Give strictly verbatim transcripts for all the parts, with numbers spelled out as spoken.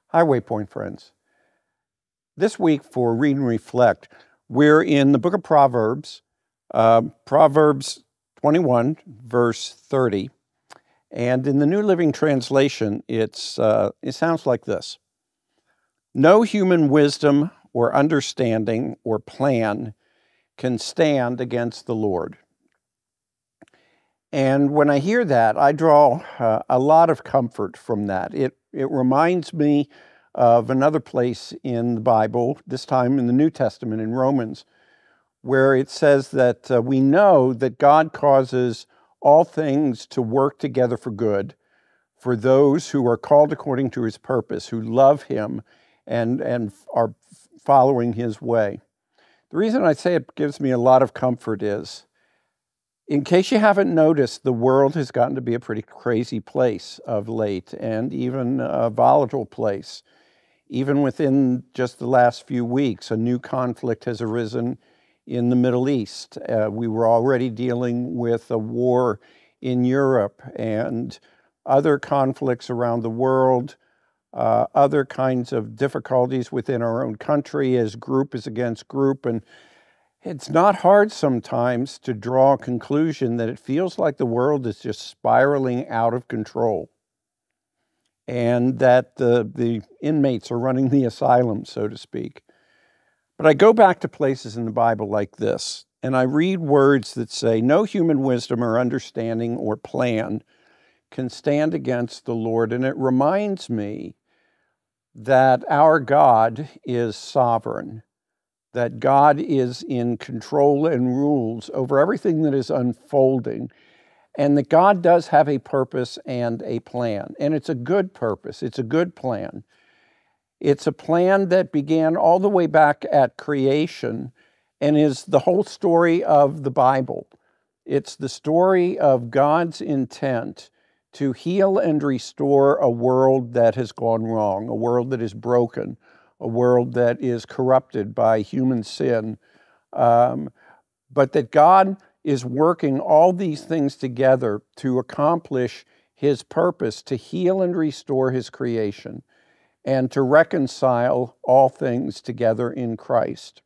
Hi, Waypoint friends. This week for Read and Reflect, we're in the book of Proverbs, uh, Proverbs twenty-one, verse thirty. And in the New Living Translation, it's, uh, it sounds like this. No human wisdom or understanding or plan can stand against the Lord. And when I hear that, I draw uh, a lot of comfort from that. It, it reminds me of another place in the Bible, this time in the New Testament in Romans, where it says that uh, we know that God causes all things to work together for good for those who are called according to his purpose, who love him and, and are following his way. The reason I say it gives me a lot of comfort is, in case you haven't noticed, the world has gotten to be a pretty crazy place of late, and even a volatile place. Even within just the last few weeks, a new conflict has arisen in the Middle East. Uh, we were already dealing with a war in Europe and other conflicts around the world, uh, other kinds of difficulties within our own country as group is against group. And it's not hard sometimes to draw a conclusion that it feels like the world is just spiraling out of control and that the, the inmates are running the asylum, so to speak. But I go back to places in the Bible like this, and I read words that say, no human wisdom or understanding or plan can stand against the Lord. And it reminds me that our God is sovereign, that God is in control and rules over everything that is unfolding, and that God does have a purpose and a plan. And it's a good purpose. It's a good plan. It's a plan that began all the way back at creation and is the whole story of the Bible. It's the story of God's intent to heal and restore a world that has gone wrong, a world that is broken, a world that is corrupted by human sin, um, but that God is working all these things together to accomplish his purpose, to heal and restore his creation, and to reconcile all things together in Christ.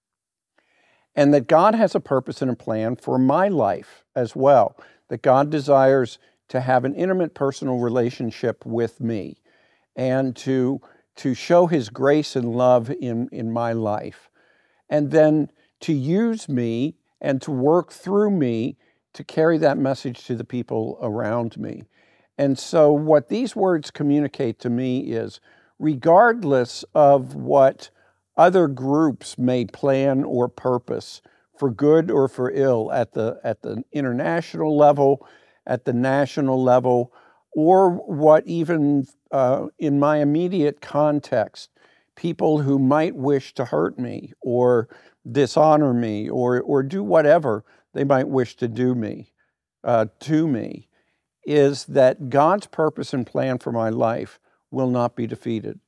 And that God has a purpose and a plan for my life as well, that God desires to have an intimate personal relationship with me and to, to show his grace and love in, in my life, and then to use me and to work through me to carry that message to the people around me. And so what these words communicate to me is, regardless of what other groups may plan or purpose, for good or for ill, at the, at the international level, at the national level, or what even uh, in my immediate context, people who might wish to hurt me or dishonor me or, or do whatever they might wish to do me, uh, to me, is that God's purpose and plan for my life will not be defeated.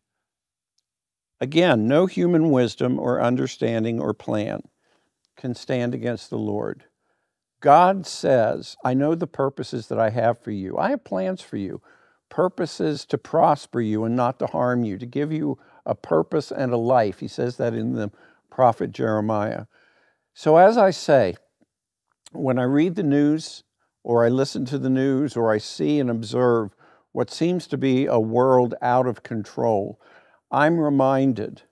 Again, no human wisdom or understanding or plan can stand against the Lord. God says, I know the purposes that I have for you. I have plans for you, purposes to prosper you and not to harm you, to give you a purpose and a life. He says that in the prophet Jeremiah. So as I say, when I read the news or I listen to the news or I see and observe what seems to be a world out of control, I'm reminded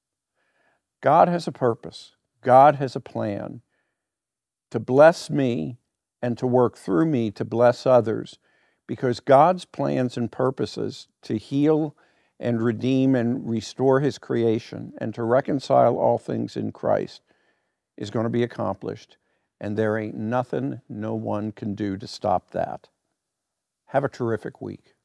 God has a purpose. God has a plan to bless me and to work through me to bless others, because God's plans and purposes to heal and redeem and restore his creation and to reconcile all things in Christ is going to be accomplished. And there ain't nothing no one can do to stop that. Have a terrific week.